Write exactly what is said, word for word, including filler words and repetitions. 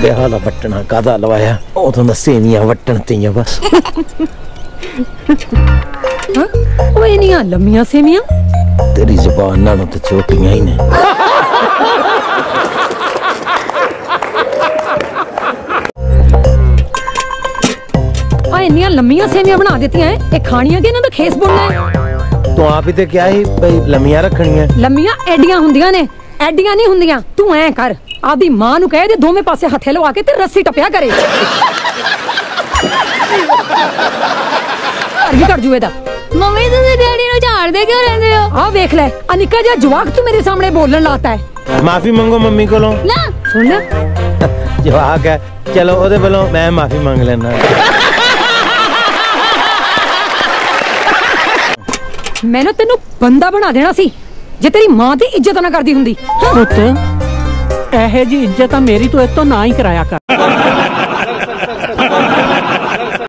ब्याह दा वट्टना कादा लवाया उदों दा सेवियां वट्टन तियां बस। ओए इन्नियां लम्मियां सेवियां तेरी जुबान नालों तो छोटियां ही ने। इन्नियां लम्मियां सेवियां बना देतियां हैं, ये खानियां कि इन्हां दा खेस बुनना है? तू आप ही ते क्या ही भाई लम्मियां रखनियां? लम्मियां एडियां हुंदियां ने, एडियां नहीं हुंदियां। तू ऐ कर आपदी मां नू कह दे दोवें पासे हथे लवा के ते रस्सी टप्पिया करे। घर भी कट जुए दा। मम्मी तुसी डैडी नू झाड़दे क्यों रहंदे हो? आ देख ले आ निक्का जिहा जवाक तू मेरे सामने बोलन लाता है। माफी मंगो मम्मी कोलों। ना सुन ले जवाक है, चलो ओदे वालों मैं माफी मांग लेना। मैं ना तेनू बंदा बना देना सी जे तेरी मां दी इज्जत ना करदी हुंदी। पुत्त एहे जी इज्जत मेरी तो इत्तों ना ही कराया कर।